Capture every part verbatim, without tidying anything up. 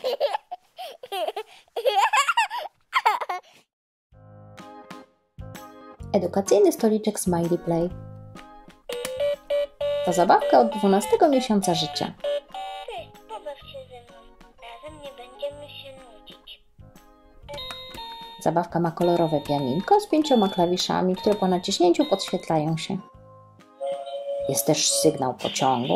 Edukacyjny stoliczek Smiley Play. To zabawka od dwunastego miesiąca życia. Cześć, pobaw się ze mną. Razem nie będziemy się nudzić. Zabawka ma kolorowe pianinko z pięcioma klawiszami, które po naciśnięciu podświetlają się. Jest też sygnał pociągu.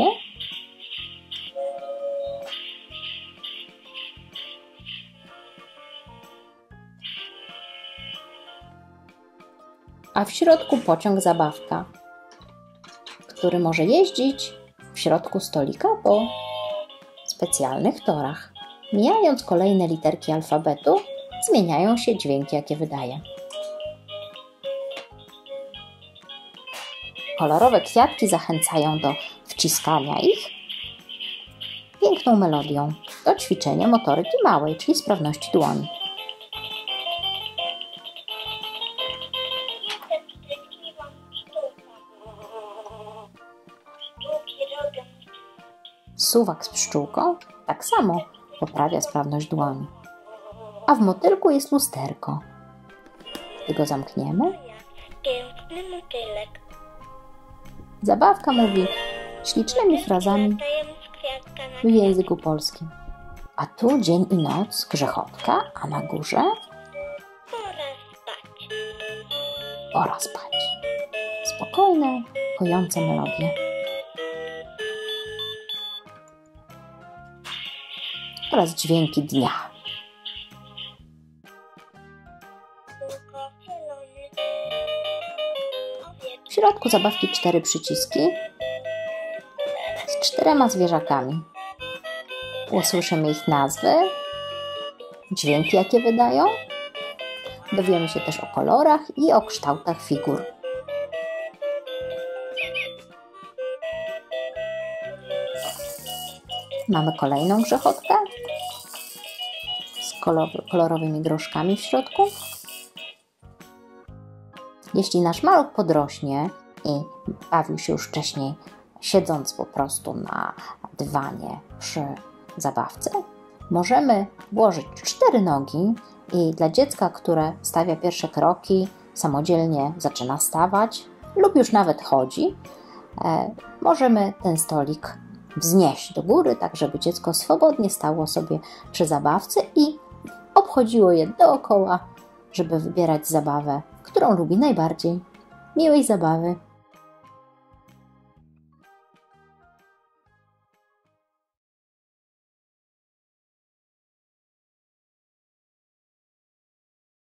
A w środku pociąg zabawka, który może jeździć w środku stolika po specjalnych torach. Mijając kolejne literki alfabetu, zmieniają się dźwięki, jakie wydaje. Kolorowe kwiatki zachęcają do wciskania ich piękną melodią. To ćwiczenie motoryki małej, czyli sprawności dłoni. Suwak z pszczółką tak samo poprawia sprawność dłoni. A w motylku jest lusterko. Gdy go zamkniemy, Piękny motylek. zabawka mówi ślicznymi frazami w języku polskim. A tu dzień i noc, grzechotka, a na górze Pora spać. pora spać. Spokojne, pojące melodie. Oraz dźwięki dnia. Tylko zielony. W środku zabawki cztery przyciski z czterema zwierzakami. Usłyszymy ich nazwy, dźwięki, jakie wydają. Dowiemy się też o kolorach i o kształtach figur. Mamy kolejną grzechotkę z kolorowymi groszkami w środku. Jeśli nasz maluch podrośnie i bawił się już wcześniej siedząc po prostu na dywanie przy zabawce, możemy włożyć cztery nogi i dla dziecka, które stawia pierwsze kroki, samodzielnie zaczyna stawać lub już nawet chodzi, e, możemy ten stolik wznieść do góry, tak żeby dziecko swobodnie stało sobie przy zabawce i obchodziło je dookoła, żeby wybierać zabawę, którą lubi najbardziej. Miłej zabawy!